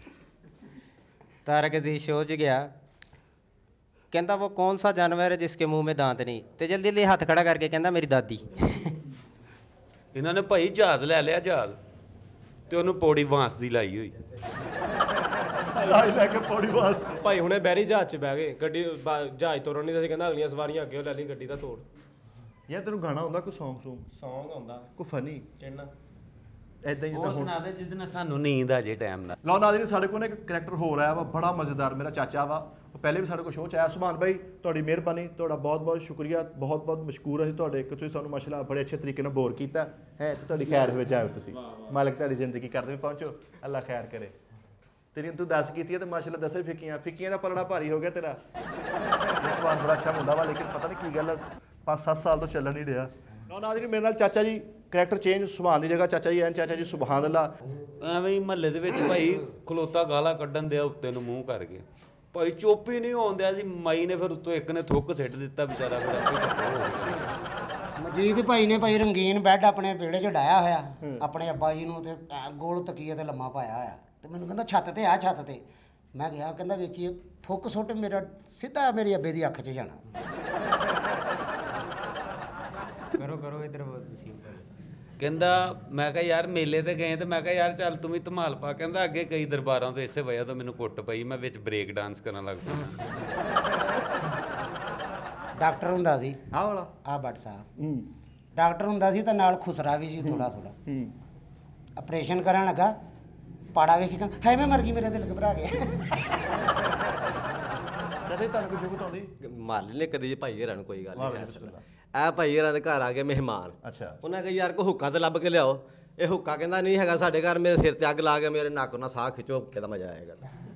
ਤਾਰਕ ਅਜ਼ੀਜ਼ ਸ਼ੋਅ 'ਚ ਗਿਆ, ਕਹਿੰਦਾ ਉਹ ਕੌन सा जानवर है जिसके मुंह में दांत नहीं, ਤੇ ਜਲਦੀ ਜਲਦੀ ਹੱਥ ਖੜਾ ਕਰਕੇ ਕਹਿੰਦਾ ਮੇਰੀ ਦਾਦੀ। ਇਹਨਾਂ ਨੇ ਭਾਈ ਜਹਾਜ਼ ਲੈ ਲਿਆ, ਜਹਾਜ਼ ਤੇ ਉਹਨੂੰ ਪੌੜੀ ਬਾਂਸ ਦੀ ਲਾਈ ਹੋਈ। ਜਹਾਜ਼ ਲੈ ਕੇ ਪੌੜੀ ਵਾਸਤੇ। ਭਾਈ ਹੁਣੇ ਬੈਰੀ ਜਹਾਜ਼ 'ਚ ਬਹਿ ਗਏ, ਗੱਡੀ ਜਹਾਜ਼ ਤੋੜਨ ਨਹੀਂ ਤਾਂ ਕਹਿੰਦਾ ਅਗਲੀਆਂ ਸਵਾਰੀਆਂ ਅੱਗੇ ਲੈ ਲਈ, ਗੱਡੀ ਦਾ ਤੋੜ। ਯਾਰ ਤੈਨੂੰ ਗਾਣਾ ਹੁੰਦਾ ਕੋਈ ਸੌਂਗ ਸੌਂਗ ਆਉਂਦਾ ਕੋਈ ਫਨੀ ਕਿਹੜਾ? ਐਦਾਂ ਹੀ ਉਹ ਜਿੱਦਾਂ ਹੁਣ ਸੁਣਾ ਦੇ ਜਿਹਦੇ ਨਾਲ ਸਾਨੂੰ ਨੀਂਦ ਆ ਜੇ ਟਾਈਮ ਨਾਲ। ਲਓ ਨਾਜ਼ਰੀਨ, ਸਾਡੇ ਕੋਲ ਨਾ ਇੱਕ ਕਰੈਕਟਰ ਹੋਰ ਆਇਆ ਵਾ, ਬੜਾ ਮਜ਼ੇਦਾਰ, ਮੇਰਾ ਚਾਚਾ ਵਾ। ਉਹ ਪਹਿਲੇ ਵੀ ਸਾਡੇ ਕੋਲ ਸ਼ੋਅ 'ਚ ਆਇਆ। ਸੁਭਾਨ ਭਾਈ ਤੁਹਾਡੀ ਮਿਹਰਬਾਨੀ, ਤੁਹਾਡਾ ਬਹੁਤ ਬਹੁਤ ਸ਼ੁਕਰੀਆ, ਬਹੁਤ ਬਹੁਤ ਮਸ਼ਕੂਰ ਅਸੀਂ ਤੁਹਾਡੇ ਕਿ ਤੁਸੀਂ ਸਾਨੂੰ ਮਾਸ਼ਾਅੱਲਾ ਬੜੇ ਅੱਛੇ ਤਰੀਕੇ ਨਾਲ ਬੋਰ ਕੀਤਾ ਹੈ ਤੇ ਤੁਹਾਡੀ ਖੈਰ ਵਿੱਚ ਆਇਓ ਤੁਸੀਂ। ਮਾਲਕ ਤੁਹਾਡੀ ਜ਼ਿੰਦਗੀ ਕਰਦੇ ਵੀ ਪਹੁੰਚੋ, ਅੱਲਾ ਖੈਰ ਕਰੇ। ਤੇਰੀ ਤੂੰ ਦੱਸ ਕੀਤੀ ਹੈ ਤੇ ਮਾਸ਼ਾਅੱਲਾ ਦੱਸੇ ਫਿੱਕੀਆਂ ਦਾ ਪਲੜਾ ਭਾਰੀ ਹੋ ਗਿਆ ਤੇਰਾ। ਸੁਭਾਨ ਬੜਾ ਅੱਛਾ ਮੁੰਡਾ ਵਾ, ਲੇਕਿਨ ਪਤਾ ਨਹੀਂ ਕੀ ਗੱਲ 5-7 ਸਾਲ ਤੋਂ ਚੱਲਣ ਨਹੀਂ ਰਿਹਾ। ਲਓ ਨਾਜ਼ਰੀਨ, ਮੇਰੇ ਨਾਲ ਚਾਚਾ ਜੀ ਕਰੈਕਟਰ ਚੇਂਜ ਸੁਭਾਨ ਦੀ ਜਗ੍ਹਾ ਚਾਚਾ ਜੀ ਐਨ ਚਾਚਾ ਜੀ ਸੁਭਾਨ ਅੱਲਾ। ਐਵੇਂ ਹੀ ਮਹੱਲੇ ਦੇ ਵਿੱਚ ਭਾਈ ਖਲੋਤਾ ਗਾਲਾਂ ਕੱਢਣ ਦਿਆ ਉੱਤੇ ਨੂੰ ਮੂੰਹ ਕਰਕੇ, ਭਾਈ ਚੁੱਪ ਹੀ ਨਹੀਂ ਹੋਉਂਦਿਆ ਜੀ। ਮਾਈ ਨੇ ਫਿਰ ਉੱਤੋਂ ਇੱਕ ਨੇ ਥੁੱਕ ਸਿੱਟ ਦਿੱਤਾ ਵਿਚਾਰਾ, ਫਿਰ ਆਪੇ ਚੁੱਪ ਹੋ ਗਿਆ। ਮਜੀਦ ਭਾਈ ਨੇ ਭਾਈ ਰੰਗੀਨ ਬੈੱਡ ਆਪਣੇ ਵਿਹੜੇ 'ਚ ਡਾਇਆ ਹੋਇਆ, ਆਪਣੇ ਅੱਬਾ ਜੀ ਨੂੰ ਤੇ ਗੋਲ ਤਕੀਏ ਤੇ ਲੰਮਾ ਪਾਇਆ ਹੋਇਆ, ਤੇ ਮੈਨੂੰ ਕਹਿੰਦਾ ਛੱਤ ਤੇ ਆ, ਛੱਤ ਤੇ। ਮੈਂ ਗਿਆ, ਕਹਿੰਦਾ ਵੇਖੀਏ ਥੁੱਕ ਸੁੱਟ ਮੇਰਾ ਸਿੱਧਾ ਮੇਰੀ ਅੱਬੇ ਦੀ ਅੱਖ 'ਚ ਜਾਣਾ। ਕਰੋ ਕਰੋ ਇਧਰ ਸੀਨ ਕਹਿੰਦਾ ਮੈਂ ਕਿਹਾ ਯਾਰ ਮੇਲੇ ਤੇ ਗਏ, ਤੇ ਮੈਂ ਕਿਹਾ ਯਾਰ ਚੱਲ ਤੂੰ ਵੀ ਧਮਾਲ ਪਾ। ਕਹਿੰਦਾ ਅੱਗੇ ਕਈ ਦਰਬਾਰਾਂ ਤੋਂ ਇਸੇ ਵਜ੍ਹਾ ਤੋਂ ਮੈਨੂੰ ਕੁੱਟ ਪਈ, ਮੈਂ ਵਿੱਚ ਬ੍ਰੇਕ ਡਾਂਸ ਕਰਨ ਲੱਗ ਪਿਆ। ਡਾਕਟਰ ਹੁੰਦਾ ਸੀ ਆਹ ਵਾਲਾ ਆ ਬੱਟ ਸਾਹਿਬ, ਡਾਕਟਰ ਹੁੰਦਾ ਸੀ ਤਾਂ ਨਾਲ ਖੁਸਰਾ ਵੀ ਸੀ ਥੋੜਾ ਥੋੜਾ। ਆਪਰੇਸ਼ਨ ਕਰਨ ਲੱਗਾ, ਪਾੜਾ ਵੇਖ ਕੇ ਕਹਿੰਦਾ ਹਾਏ ਮੈਂ ਮਰ ਗਈ, ਮੇਰਾ ਦਿਲ ਘਬਰਾ ਗਿਆ। ਚਾਚਾ ਜੀ ਤੁਹਾਨੂੰ ਕੋਈ ਜੁਗਤ ਆਉਂਦੀ? ਮਾਲ ਨੇ ਕਦੇ ਜੀ ਭਾਈ ਹਰਾਂ ਨੂੰ ਕੋਈ ਗੱਲ ਨਹੀਂ ਇਹ ਭਾਈ ਹਰਾਂ ਦੇ ਘਰ ਆ ਗਏ ਮਹਿਮਾਨ। ਅੱਛਾ। ਉਹਨਾਂ ਕਹੇ ਯਾਰ ਕੋਈ ਹੁੱਕਾ ਤੇ ਲੱਭ ਕੇ ਲਿਆਓ। ਇਹ ਹੁੱਕਾ ਕਹਿੰਦਾ ਨਹੀਂ ਹੈਗਾ ਸਾਡੇ ਘਰ, ਮੇਰੇ ਸਿਰ ਤੇ ਅੱਗ ਲਾ ਕੇ ਮੇਰੇ ਨੱਕ ਨਾਲ ਸਾਹ ਖਿੱਚੋ, ਹੁੱਕੇ ਦਾ ਮਜ਼ਾ ਆਏਗਾ।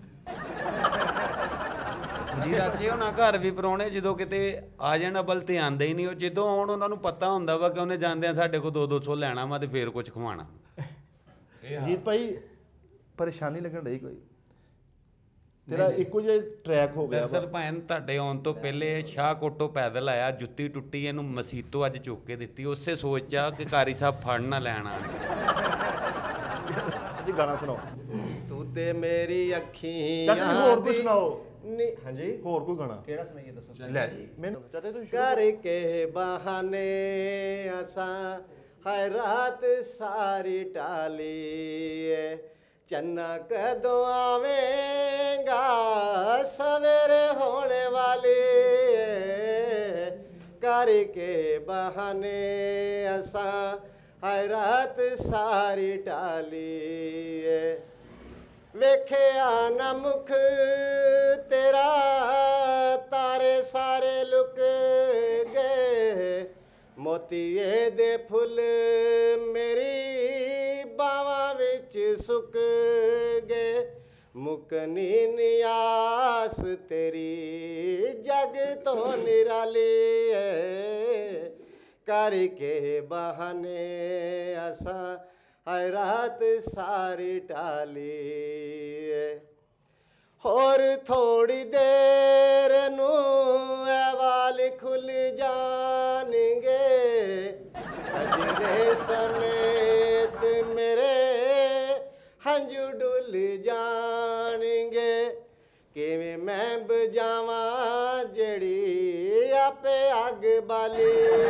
ਚਾਚੇ ਹੋਣਾ ਘਰ ਵੀ ਪ੍ਰਾਹੁਣੇ ਜਦੋਂ ਕਿਤੇ ਆ ਜਾਣ ਅਬਲ ਤੇ ਆਂਦੇ ਹੀ ਨਹੀਂ। ਉਹ ਜਦੋਂ ਆਉਣ ਉਹਨਾਂ ਨੂੰ ਪਤਾ ਹੁੰਦਾ ਵਾ ਕਿ ਉਹਨੇ ਜਾਂਦਿਆਂ ਸਾਡੇ ਕੋਲ 200 ਲੈਣਾ ਵਾ ਤੇ ਫੇਰ ਕੁਝ ਖਵਾਉਣਾ। ਜੀਤ ਭਾਈ ਪਰੇਸ਼ਾਨੀ ਲੱਗਣ ਰਹੀ ਕੋਈ? ਤੇਰਾ ਇੱਕੋ ਜਿਹਾ ਟਰੈਕ ਹੋ ਗਿਆ ਦਰਅਸਲ ਭੈਣ ਤੁਹਾਡੇ ਆਉਣ ਤੋਂ ਪਹਿਲੇ ਸ਼ਾਹਕੋਟੋਂ ਪੈਦਲ ਆਇਆ, ਜੁੱਤੀ ਟੁੱਟੀ, ਇਹਨੂੰ ਮਸੀਤੋਂ ਅੱਜ ਚੁੱਕ ਕੇ ਦਿੱਤੀ। ਉਸੇ ਸੋਚ 'ਚ ਆ ਕਿ ਕਾਰੀ ਸਾਹਿਬ ਫੜ ਨਾ ਲੈਣ ਆਣਗੇ। ਜੀ ਗਾਣਾ ਸੁਣਾਓ। ਤੂੰ ਤੇ ਮੇਰੀ ਅੱਖੀਂ ਚਾਚਾ ਜੀ ਹੋਰ ਕੁਝ ਸੁਣਾਓ। ਨਹੀਂ ਹਾਂਜੀ ਹੋਰ ਕੋਈ ਗਾਣਾ ਕਿਹੜਾ ਸੁਣਾਈਏ ਦੱਸੋ। ਲੈ ਮੈਨੂੰ ਚਾਚਾ ਤੁਸੀਂ ਕਰਕੇ ਬਹਾਨੇ ਅਸਾਂ ਹਰ ਰਾਤ ਸਾਰੀ ਟਾਲੀ ਏ, ਚੰਨਾ ਕਦੋਂ ਆਵੇਂਗਾ ਸਵੇਰੇ ਹੋਣੇ ਵਾਲੀ ਏ, ਕਰਕੇ ਬਹਾਨੇ ਅਸਾਂ ਹਰ ਰਾਤ ਸਾਰੀ ਟਾਲੀ ਏ, ਵੇਖਿਆ ਨਾ ਮੁਖ ਤੇਰਾ ਤਾਰੇ ਸਾਰੇ ਲੁਕ ਗਏ, ਮੋਤੀਏ ਦੇ ਫੁੱਲ ਮੇਰੀ ਬਾਵਾਂ ਵਿੱਚ ਸੁੱਕ ਗਏ, ਮੁਕਨੀ ਨਿਆਸ ਤੇਰੀ ਜਗ ਤੋਂ ਨਿਰਾਲੀ ਏ, ਕਰਕੇ ਬਹਾਨੇ ਅਸਾਂ ਹਰ ਰਾਤ ਸਾਰੀ ਟਾਲੀ ਏ, ਹੋਰ ਥੋੜੀ ਦੇਰ ਨੂੰ ਇਹ ਵਾਲ ਖੁੱਲ ਜਾਣਗੇ, ਅਜਲੇ ਸਮੇਤ ਮੇਰੇ ਹੰਝੂ ਡੁੱਲ ਜਾਣਗੇ, ਕਿਵੇਂ ਮੈਂ ਬੁਝਾਵਾਂ ਜਿਹੜੀ ਆਪੇ ਅੱਗ ਬਾਲੀ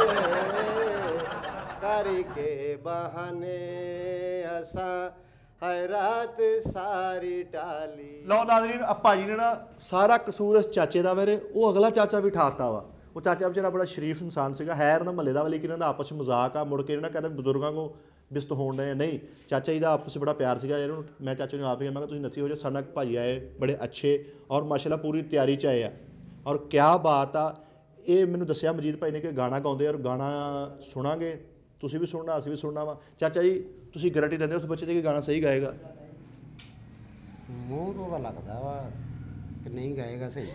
ਕਰਕੇ ਬਹਾਨੇ ਅਸਾਂ ਹਰ ਰਾਤ ਸਾਰੀ ਟਾਲੀ। ਲਓ ਨਾਜ਼ਰੀਨ, ਅੱਪਾ ਜੀ ਨੇ ਨਾ ਸਾਰਾ ਕਸੂਰ ਇਸ ਚਾਚੇ ਦਾ ਵੀਰੇ, ਉਹ ਅਗਲਾ ਚਾਚਾ ਵੀ ਠਾਤਾ ਵਾ। ਉਹ ਚਾਚਾ ਵਿਚਾਰਾ ਬੜਾ ਸ਼ਰੀਫ ਇਨਸਾਨ ਸੀਗਾ, ਹੈ ਇਹਨਾਂ ਮਹੱਲੇ ਦਾ ਵਾ, ਲੇਕਿਨ ਇਹਨਾਂ ਦਾ ਆਪਸ ਵਿੱਚ ਮਜ਼ਾਕ ਆ। ਮੁੜ ਕੇ ਇਹਨਾਂ ਕਹਿੰਦਾ ਬਜ਼ੁਰਗਾਂ ਕੋ ਬਿਸਤ ਹੋਣ ਡਏ ਨਹੀਂ। ਚਾਚਾ ਜੀ ਦਾ ਆਪਸ ਬੜਾ ਪਿਆਰ ਸੀਗਾ। ਇਹਨੂੰ ਮੈਂ ਚਾਚੇ ਨੂੰ ਆਪ ਹੀ ਮੈਂ ਕਿਹਾ ਤੁਸੀਂ ਨੱਥੀ ਹੋ ਜਾਓ, ਸਾਡੇ ਨਾਲ ਭਾਈ ਆਏ ਬੜੇ ਅੱਛੇ ਔਰ ਮਾਸ਼ਾਅੱਲਾ ਪੂਰੀ ਤਿਆਰੀ 'ਚ ਆਏ ਆ। ਔਰ ਕਿਆ ਬਾਤ ਆ, ਇਹ ਮੈਨੂੰ ਦੱਸਿਆ ਮਜੀਦ ਭਾਈ ਨੇ ਕਿ ਗਾਣਾ ਗਾਉਂਦੇ ਔਰ ਗਾਣਾ ਸੁਣਾਂਗੇ, ਤੁਸੀਂ ਵੀ ਸੁਣਨਾ ਅਸੀਂ ਵੀ ਸੁਣਨਾ ਵਾ। ਚਾਚਾ ਜੀ ਤੁਸੀਂ ਗਾਰੰਟੀ ਦਿੰਦੇ ਹੋ ਉਸ ਬੱਚੇ 'ਤੇ ਕਿ ਗਾਣਾ ਸਹੀ ਗਾਏਗਾ? ਮੂੰਹ ਤੋਂ ਤਾਂ ਲੱਗਦਾ ਵਾ ਕਿ ਨਹੀਂ ਗਾਏਗਾ ਸਹੀ।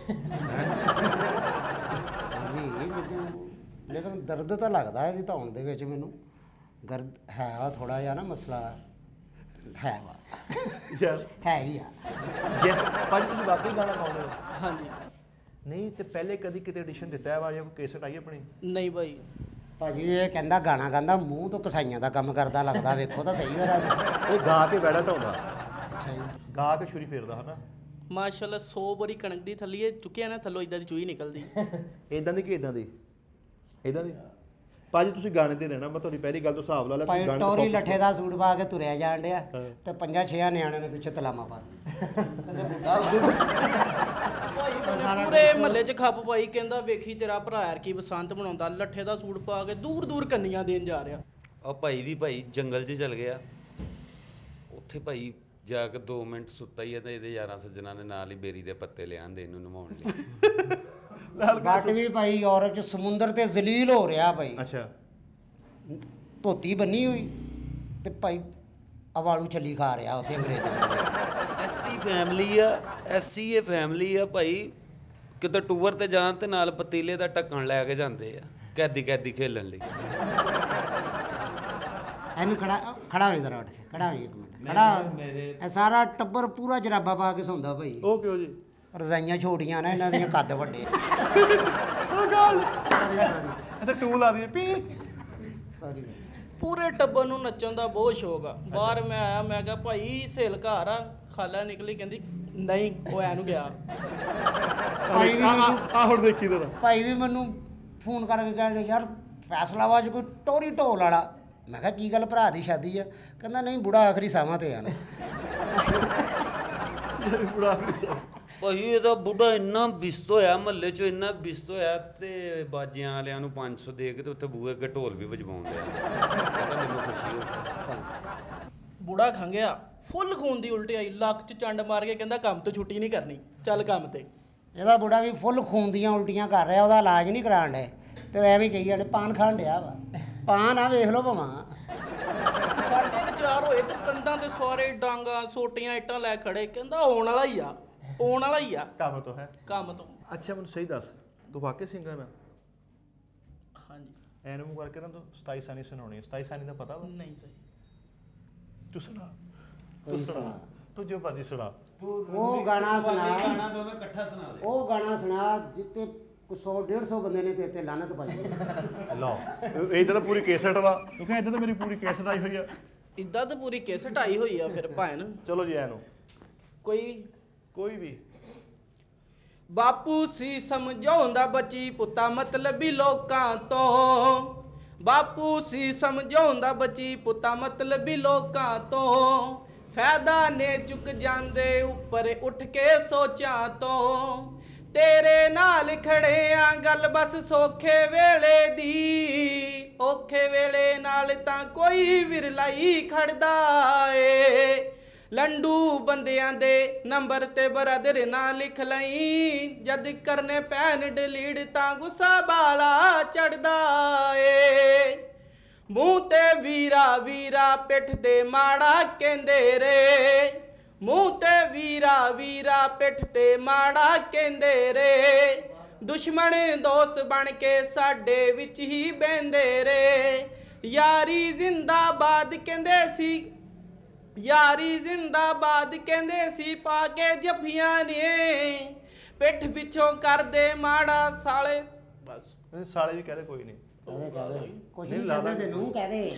ਹਾਂਜੀ ਲੇਕਿਨ ਦਰਦ ਤਾਂ ਲੱਗਦਾ ਇਹਦੀ ਧੌਣ ਦੇ ਵਿੱਚ ਮੈਨੂੰ। ਗਰਦ ਹੈ ਵਾ ਥੋੜਾ ਜਿਹਾ ਨਾ ਮਸਲਾ ਹੈ ਵਾ, ਯਾਰ ਹੈ ਹੀ ਆ। ਯੈਸ ਭਾਜੀ ਤੁਸੀਂ ਵਾਕਈ ਗਾਣਾ ਗਾਉਂਦੇ ਹੋ? ਹਾਂਜੀ। ਨਹੀਂ ਤੇ ਪਹਿਲੇ ਕਦੀ ਕਿਤੇ ਐਡੀਸ਼ਨ ਦਿੱਤਾ ਹੈ ਵਾ ਜਾਂ ਕੋਈ ਕੇਸਟ ਆਈ ਆਪਣੀ? ਨਹੀਂ ਭਾਈ। ਭਾਜੀ ਇਹ ਕਹਿੰਦਾ ਗਾਣਾ ਗਾਉਂਦਾ, ਮੂੰਹ ਤੋਂ ਕਸਾਈਆਂ ਦਾ ਕੰਮ ਕਰਦਾ ਲੱਗਦਾ। ਵੇਖੋ ਤਾਂ ਸਹੀ ਜ਼ਰਾ। ਇਹ ਗਾ ਕੇ ਬੈੜਾ ਢਾਉਂਦਾ, ਅੱਛਾ ਜੀ। ਗਾ ਕੇ ਛੁਰੀ ਫੇਰਦਾ ਹਨਾ। ਮਾਸ਼ਾਅੱਲਾ 100 ਬੋਰੀ ਕਣਕ ਦੀ ਥੱਲੀਏ ਚੁੱਕਿਆ ਨਾ, ਥੱਲੋਂ ਇਦਾਂ ਦੀ ਚੂਹੀ ਨਿਕਲਦੀ। ਇਦਾਂ ਦੀ ਕਿ ਇਦਾਂ ਦੀ? ਇਦਾਂ ਦੀ ਭਾਜੀ ਤੁਸੀਂ ਗਾਣੇ ਤੇ ਰਹਿਣਾ। ਮੈਂ ਤੁਹਾਡੀ ਪਹਿਲੀ ਗੱਲ ਤੋਂ ਹਿਸਾਬ ਲਾ ਲਿਆ। ਭਾਈ ਤੁਸੀਂ ਟੋਰੀ ਗਾਣੇ ਲੱਠੇ ਦਾ ਸੂਟ ਪਾ ਕੇ ਤੁਰਿਆ ਜਾਣ ਡਿਆ ਤੇ 5-6 ਨਿਆਣਿਆਂ ਨੇ ਪਿੱਛੇ ਤਲਾਮਾ ਪਾ ਕਹਿੰਦੇ ਬੁੱਢਾ ਪੂਰੇ ਮਹੱਲੇ 'ਚ ਖੱਪ ਪਾਈ, ਕਹਿੰਦਾ ਵੇਖੀ ਤੇਰਾ ਭਰਾ ਯਾਰ ਕੀ ਬਸੰਤ ਬਣਾਉਂਦਾ, ਲੱਠੇ ਦਾ ਸੂਟ ਪਾ ਕੇ ਦੂਰ ਦੂਰ ਕੰਨੀਆਂ ਦੇਣ ਜਾ ਰਿਹਾ। ਉਹ ਭਾਈ ਵੀ ਭਾਈ ਜੰਗਲ 'ਚ ਚਲ ਗਿਆ। ਉੱਥੇ ਭਾਈ ਜਾ ਕੇ 2 ਮਿੰਟ ਸੁੱਤਾ ਹੀ ਹੈ ਤੇ ਇਹਦੇ ਯਾਰਾਂ ਸੱਜਣਾ ਨੇ ਨਾਲ ਹੀ ਬੇਰੀ ਦੇ ਪੱਤੇ ਲਿਆਂਦੇ ਇਹਨੂੰ ਨਵਾਉਣ ਲਈ। ਬੱਟ ਵੀ ਭਾਈ ਯੂਰਪ 'ਚ ਸਮੁੰਦਰ ਤੇ ਜ਼ਲੀਲ ਹੋ ਰਿਹਾ ਭਾਈ। ਅੱਛਾ। ਧੋਤੀ ਬੰਨੀ ਹੋਈ ਤੇ ਭਾਈ ਅਵਾਲੂ ਛੱਲੀ ਖਾ ਰਿਹਾ ਉੱਥੇ ਅੰਗਰੇਜ਼ਾਂ ਦੇ। ਐਸੀ ਫੈਮਿਲੀ ਆ, ਐਸੀ ਇਹ ਫੈਮਿਲੀ ਆ ਭਾਈ, ਕਿਤੇ ਟੂਰ ਤੇ ਜਾਣ ਤੇ ਨਾਲ ਪਤੀਲੇ ਦਾ ਢੱਕਣ ਲੈ ਕੇ ਜਾਂਦੇ ਆ ਕੈਦੀ ਕੈਦੀ ਖੇਲਣ ਲਈ। ਇਹਨੂੰ ਖੜਾ ਹੋ ਜਰਾ ਉੱਠ ਕੇ ਖੜਾ ਹੋ ਇੱਕ ਮਿੰਟ ਖੜਾ ਇਹ ਸਾਰਾ ਟੱਬਰ ਪੂਰਾ ਜਰਾਬਾ ਪਾ ਕੇ ਸੌਂਦਾ ਭਾਈ ਉਹ ਕਿਉਂ ਜੀ? ਰਜ਼ਾਈਆਂ ਛੋਟੀਆਂ ਨੇ ਇਹਨਾਂ ਦੀਆਂ ਕੱਦ ਵੱਡੇ ਇੱਥੇ ਟੂਲ ਆ ਦੀ ਪੀ ਪੂਰੇ ਟੱਬਰ ਨੂੰ ਨੱਚਣ ਦਾ ਬਹੁਤ ਸ਼ੌਕ ਆ। ਬਾਹਰ ਮੈਂ ਆਇਆ, ਮੈਂ ਕਿਹਾ ਭਾਈ ਸੇਲ ਘਰ ਆ, ਖਾਲਾ ਨਿਕਲੀ, ਕਹਿੰਦੀ ਨਹੀਂ ਉਹ ਐਨੂੰ ਗਿਆ। ਭਾਈ ਵੀ ਮੈਨੂੰ ਆ ਹੁਣ ਦੇਖੀ ਤੇਰਾ ਭਾਈ ਵੀ ਮੈਨੂੰ ਫੋਨ ਕਰਕੇ ਕਹਿੰਦੇ ਯਾਰ ਫੈਸਲਾਬਾਦ 'ਚ ਕੋਈ ਟੋਰੀ ਢੋਲ ਵਾਲਾ। ਮੈਂ ਕਿਹਾ ਕੀ ਗੱਲ ਭਰਾ ਦੀ ਸ਼ਾਦੀ ਆ? ਕਹਿੰਦਾ ਨਹੀਂ ਬੁੜਾ ਆਖਰੀ ਸਾਵਾਂ ਤੇ ਆ ਨਾ। ਬੁੜਾ ਭਾਈ ਇਹਦਾ ਬੁੱਢਾ ਇੰਨਾ ਬਿਸਤ ਹੋਇਆ ਮਹੱਲੇ 'ਚ, ਇੰਨਾ ਬਿਸਤ ਹੋਇਆ ਤੇ ਬਾਜਿਆਂ ਵਾਲਿਆਂ ਨੂੰ 500 ਦੇ ਕੇ ਤੇ ਉੱਥੇ ਬੂਹੇ ਅੱਗੇ ਢੋਲ ਵੀ ਵਜਵਾਉਂਦੇ ਆ। ਕਹਿੰਦਾ ਮੈਨੂੰ ਖੁਸ਼ੀ ਹੋ। ਬੁੜਾ ਖੰਗਿਆ, ਫੁੱਲ ਖੂਨ ਦੀ ਉਲਟੀ ਆਈ, ਲੱਕ 'ਚ ਚੰਡ ਮਾਰ ਕੇ ਕਹਿੰਦਾ ਕੰਮ ਤੋਂ ਛੁੱਟੀ ਨਹੀਂ ਕਰਨੀ, ਚੱਲ ਕੰਮ ਤੇ। ਇਹਦਾ ਬੁੜਾ ਵੀ ਫੁੱਲ ਖੂਨ ਦੀਆਂ ਉਲਟੀਆਂ ਕਰ ਰਿਹਾ, ਉਹਦਾ ਇਲਾਜ ਨਹੀਂ ਕਰਾਉਣ ਡੇ ਤੇ ਐਵੇਂ ਕਹੀ ਜਾਂਦੇ ਪਾਨ ਖਾਣ ਡਿਆ ਵਾ। ਪਾਨ ਆ ਵੇਖ ਲਓ ਭਾਵਾਂ। 4:30 ਹੋਏ ਤੇ ਕੰਧਾਂ ਤੇ ਸਾਰੇ ਡਾਂਗਾ ਸੋਟੀਆਂ ਇੱਟਾਂ ਲੈ ਖੜੇ, ਕਹਿੰਦਾ ਆਉਣ ਵਾਲਾ ਹੀ ਆ, ਆਉਣ ਵਾਲਾ ਹੀ ਆ ਕੰਮ ਤੋਂ ਹੈ। ਕੰਮ ਤੋਂ। ਅੱਛਾ ਮੈਨੂੰ ਸਹੀ ਦੱਸ, ਤੂੰ ਵਾਕਈ ਸਿੰਗਰ ਆ? ਹਾਂਜੀ। ਐਨ ਮੂੰਹ ਕਰਕੇ ਨਾ ਤੂੰ 27 ਸਾਨੀ ਸੁਣਾਉਣੀ। 27 ਸਾਨੀ ਦਾ ਪਤਾ ਵਾ? ਨਹੀਂ ਸਹੀ। ਤੂੰ ਸੁਣਾ, ਤੂੰ ਸੁਣਾ, ਤੂੰ ਜੋ ਮਰਜ਼ੀ ਸੁਣਾ। ਉਹ ਗਾਣਾ ਸੁਣਾ, ਦੋਵੇਂ ਇਕੱਠਾ ਸੁਣਾ ਦੇ। ਉਹ ਗਾਣਾ ਸੁਣਾ ਜਿੱਤੇ 100-150 ਬੰਦੇ ਨੇ ਤੇਰੇ ਤੇ ਲਾਨਤ ਪਾਈ। ਲਓ ਇਦਾਂ ਤਾਂ ਪੂਰੀ ਕੇਸਟ ਵਾ। ਤੂੰ ਕਹਿੰਦਾ ਇਦਾਂ ਤਾਂ ਮੇਰੀ ਪੂਰੀ ਕੇਸਟ ਆਈ ਹੋਈ ਆ। ਇਦਾਂ ਤਾਂ ਪੂਰੀ ਕੇਸਟ ਆਈ ਹੋਈ ਆ ਫਿਰ ਭੈਣ। ਚਲੋ ਜੀ ਐਨੂੰ ਕੋਈ ਵੀ ਬਾਪੂ ਸੀ ਸਮਝਾਉਂਦਾ ਬੱਚੀ ਪੁੱਤਾ ਮਤਲਬੀ ਲੋਕਾਂ ਤੋਂ। ਬਾਪੂ ਸੀ ਸਮਝਾਉਂਦਾ ਬੱਚੀ ਪੁੱਤਾ ਮਤਲਬੀ ਲੋਕਾਂ ਤੋਂ। ਫਾਇਦਾ ਨੇ ਚੁੱਕ ਜਾਂਦੇ ਉੱਪਰ ਉੱਠ ਕੇ ਸੋਚਾਂ ਤੋਂ। ਤੇਰੇ ਨਾਲ ਖੜੇ ਆ ਗੱਲ ਬਸ ਸੌਖੇ ਵੇਲੇ ਦੀ। ਔਖੇ ਵੇਲੇ ਨਾਲ ਤਾਂ ਕੋਈ ਵਿਰਲਾਈ ਖੜਦਾ ਏ। ਲੰਡੂ ਬੰਦਿਆਂ ਦੇ ਨੰਬਰ ਤੇ ਬਰਦਰ ਨਾ ਲਿਖ ਲਈ। ਜਦ ਕਰਨੇ ਪੈਨ ਡਿਲੀਟ ਤਾਂ ਗੁੱਸਾ ਬਾਲਾ ਚੜਦਾ ਏ। ਮੂੰਹ ਤੇ ਵੀਰਾ ਵੀਰਾ ਪਿੱਠ ਤੇ ਮਾੜਾ ਕਹਿੰਦੇ ਰੇ। ਮੂੰਹ ਤੇ ਵੀਰਾ ਵੀਰਾ ਪਿੱਠ ਤੇ ਮਾੜਾ ਕਹਿੰਦੇ ਰੇ। ਦੁਸ਼ਮਣ ਦੋਸਤ ਬਣ ਕੇ ਸਾਡੇ ਵਿੱਚ ਹੀ ਬਹਿੰਦੇ ਰੇ। ਯਾਰੀ ਜ਼ਿੰਦਾਬਾਦ ਕਹਿੰਦੇ ਸੀ, ਯਾਰੀ ਜ਼ਿੰਦਾਬਾਦ ਕਹਿੰਦੇ ਸੀ ਪਾ ਕੇ ਜੱਫੀਆਂ ਨੇ। ਪਿੱਠ ਪਿੱਛੋਂ ਕਰਦੇ ਮਾੜਾ ਸਾਲੇ। ਬਸ ਸਾਲੇ ਜੀ ਕਹਦੇ ਕੋਈ ਨਹੀਂ। ਕੁਛ ਨਹੀਂ ਕਹਿੰਦੇ ਤੈਨੂੰ ਕਹਦੇ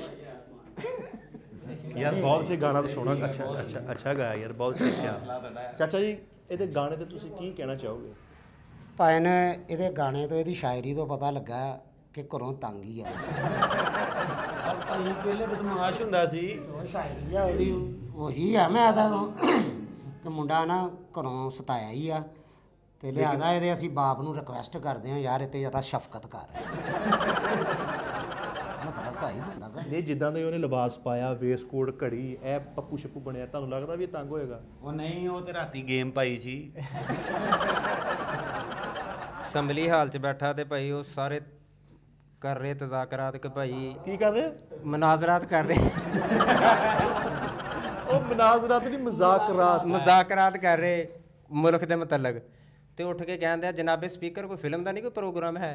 ਯਾਰ ਬਹੁਤ ਸੇ ਗਾਣਾ ਤਾਂ ਸੋਹਣਾ। ਅੱਛਾ ਗਾਇਆ ਯਾਰ, ਬਹੁਤ ਸਿੱਖਿਆ। ਚਾਚਾ ਜੀ ਇਹਦੇ ਗਾਣੇ ਤੇ ਤੁਸੀਂ ਕੀ ਕਹਿਣਾ ਚਾਹੋਗੇ? ਭਾਇਨ ਇਹਦੇ ਗਾਣੇ ਤੋਂ ਇਹਦੀ ਸ਼ਾਇਰੀ ਤੋਂ ਪਤਾ ਲੱਗਾ ਕਿ ਘਰੋਂ ਤੰਗ ਹੀ ਆ। ਭਾਈ ਪਹਿਲੇ ਬਦਮਾਸ਼ ਹੁੰਦਾ ਸੀ। ਉਹ ਸ਼ਾਇਰੀ ਆ ਉਹਦੀ, ਉਹੀ ਆ। ਮੈਂ ਤਾਂ ਕਿ ਮੁੰਡਾ ਨਾ ਘਰੋਂ ਸਤਾਇਆ ਹੀ ਆ ਤੇ ਲਿਆਦਾ ਇਹਦੇ ਅਸੀਂ ਬਾਪ ਨੂੰ ਰਿਕੁਐਸਟ ਕਰਦੇ ਹਾਂ ਯਾਰ ਇਹ ਤੇ ਜ਼ਿਆਦਾ ਸ਼ਫਕਤ ਕਰ। ਮਤਲਬ ਤਾਂ ਹੀ ਬੰਦਾ ਕਰ। ਇਹ ਜਿੱਦਾਂ ਦੇ ਉਹਨੇ ਲਿਬਾਸ ਪਾਇਆ, ਵੇਸ ਕੋਟ, ਘੜੀ, ਇਹ ਪੱਪੂ ਛੱਪੂ ਬਣਿਆ, ਤੁਹਾਨੂੰ ਲੱਗਦਾ ਵੀ ਇਹ ਤੰਗ ਹੋਏਗਾ? ਉਹ ਨਹੀਂ, ਉਹ ਤੇ ਰਾਤੀ ਗੇਮ ਪਾਈ ਸੀ। ਅਸੈਂਬਲੀ ਹਾਲ 'ਚ ਬੈਠਾ ਤੇ ਭਾਈ ਉਹ ਸਾਰੇ ਕਰ ਰਹੇ ਤਜ਼ਾਕਰਾਤ ਕਿ ਭਾਈ ਕੀ ਕਰ ਰਹੇ? ਮਨਾਜ਼ਰਾਤ ਕਰ ਰਹੇ। ਉਹ ਮਨਾਜ਼ਰਾਤ ਨਹੀਂ, ਮਜ਼ਾਕਰਾਤ ਕਰ ਰਹੇ ਮੁਲਕ ਦੇ ਮੁਤਲਕ। ਤੇ ਉੱਠ ਕੇ ਕਹਿੰਦੇ ਆ ਜਨਾਬੇ ਸਪੀਕਰ ਕੋਈ ਫਿਲਮ ਦਾ ਨਹੀਂ ਕੋਈ ਪ੍ਰੋਗਰਾਮ ਹੈ।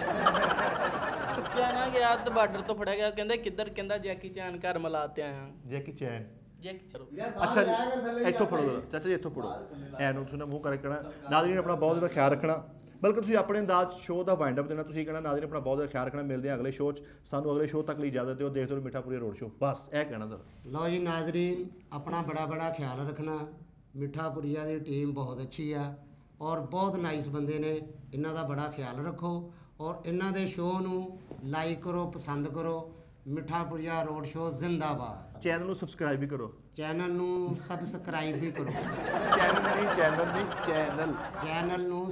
ਚਾਈਨਾ ਗਿਆ ਤੇ ਬਾਰਡਰ ਤੋਂ ਫੜਿਆ ਗਿਆ, ਕਹਿੰਦੇ ਕਿੱਧਰ? ਕਹਿੰਦਾ ਜੈਕੀ ਚੈਨ ਘਰ ਮਲਾਤੇ ਆਇਆ। ਜੈਕੀ ਚੈਨ। ਜੈਕੀ ਚਲੋ ਅੱਛਾ ਜੀ ਇੱਥੋਂ ਪੜੋ ਚਾਚਾ ਜੀ, ਇੱਥੋਂ ਪੜੋ। ਐਨੂੰ ਤੁਸੀਂ ਮੂੰਹ ਕਰਕੇ ਕਹਿਣਾ ਨਾਜ਼ਰੀਨ ਆਪਣਾ ਬਹੁਤ ਜ਼ਿਆਦਾ ਖਿਆਲ ਰੱਖਣਾ। ਬਲਕਿ ਤੁਸੀਂ ਆਪਣੇ ਅੰਦਾਜ਼ ਸ਼ੋਅ ਦਾ ਵਾਈਂਡ ਅਪ ਦੇਣਾ। ਤੁਸੀਂ ਕਹਿਣਾ ਨਾਜ਼ਰੀਨ ਆਪਣਾ ਬਹੁਤ ਜ਼ਿਆਦਾ ਖਿਆਲ ਰੱਖਣਾ। ਮਿਲਦੇ ਆ ਅਗਲੇ ਸ਼ੋਅ 'ਚ। ਸਾਨੂੰ ਅਗਲੇ ਸ਼ੋਅ ਤੱਕ ਲਈ ਇਜਾਜ਼ਤ ਦਿਓ। ਦੇਖਦੇ ਰਹੋ ਮਿੱਠਾਪੁਰੀ ਰੋਡ ਸ਼ੋਅ। ਬਸ ਇਹ ਕਹਿਣਾ ਦਾ। ਲਓ ਜੀ ਨਾਜ਼ਰੀਨ, ਆਪਣਾ ਬੜਾ ਖਿਆਲ ਰੱਖਣਾ। ਮਿੱਠਾਪੁਰੀਆ ਦੀ ਟੀਮ ਬਹੁਤ ਅੱਛੀ ਆ ਔਰ ਬਹੁਤ ਨਾਈਸ ਬੰਦੇ ਨੇ। ਇਹਨਾਂ ਦਾ ਬੜਾ ਖਿਆਲ ਰੱਖੋ ਔਰ ਇਹਨਾਂ ਦੇ ਸ਼ੋਅ ਨੂੰ ਲਾਈਕ ਕਰੋ, ਪਸੰਦ ਕਰੋ। ਮਿੱਠਾਪੁਰੀਆ ਰੋਡ ਸ਼ੋਅ ਜ਼ਿੰਦਾਬਾਦ। ਚੈਨਲ ਨੂੰ ਸਬਸਕ੍ਰਾਈਬ ਵੀ ਕਰੋ। ਚੈਨਲ ਨੂੰ ਸਬਸਕ੍ਰਾਈਬ ਵੀ ਕਰੋ। ਚੈਨਲ ਨੂੰ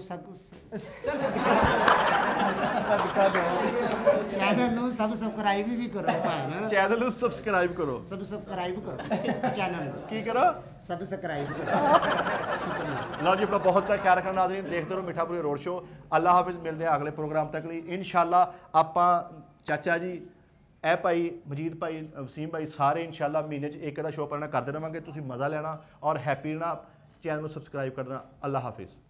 ਸਬਸਕ੍ਰਾਈਬ ਵੀ ਕਰੋ ਭਾਈ। ਚੈਨਲ ਨੂੰ ਸਬਸਕ੍ਰਾਈਬ ਕਰੋ। ਸਬਸਕ੍ਰਾਈਬ ਕਰੋ ਚੈਨਲ ਨੂੰ। ਕੀ ਕਰੋ? ਸਬਸਕ੍ਰਾਈਬ ਕਰੋ। ਸ਼ੁਕਰੀਆ। ਲਓ ਜੀ ਆਪਣਾ ਬਹੁਤ ਦਾ ਖਿਆਲ ਰੱਖਣਾ ਨਾਜ਼ਰੀਨ। ਦੇਖਦੇ ਰਹੋ ਮਿੱਠਾਪੁਰੀ ਰੋਡ ਸ਼ੋਅ। ਅੱਲਾ ਹਾਫਿਜ਼। ਮਿਲਦੇ ਆ ਅਗਲੇ ਪ੍ਰੋਗਰਾਮ ਤੱਕ ਲਈ ਇਨਸ਼ਾਅੱਲਾ। ਆਪਾਂ ਚਾਚਾ ਜੀ, ਇਹ ਭਾਈ ਮਜੀਦ ਭਾਈ, ਵਸੀਮ ਭਾਈ, ਸਾਰੇ ਇਨਸ਼ਾਅੱਲਾ ਮਹੀਨੇ 'ਚ ਇੱਕ ਦਾ ਸ਼ੋਅ ਕਰਨਾ ਕਰਦੇ ਰਹਾਂਗੇ। ਤੁਸੀਂ ਮਜ਼ਾ ਲੈਣਾ ਔਰ ਹੈਪੀ ਰਹਿਣਾ। ਚੈਨਲ ਨੂੰ ਸਬਸਕ੍ਰਾਈਬ ਕਰਨਾ। ਅੱਲਾ ਹਾਫਿਜ਼।